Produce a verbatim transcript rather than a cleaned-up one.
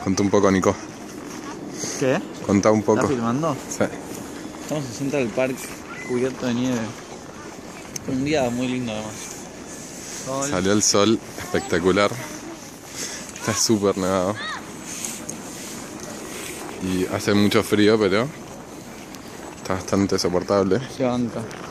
Contá un poco, Nico. ¿Qué? Contá un poco. ¿Estás filmando? Sí. Estamos en el centro del parque, cubierto de nieve. Un día muy lindo además. Sol. Salió el sol, espectacular. Está súper nevado. Y hace mucho frío, pero está bastante soportable. Se banca.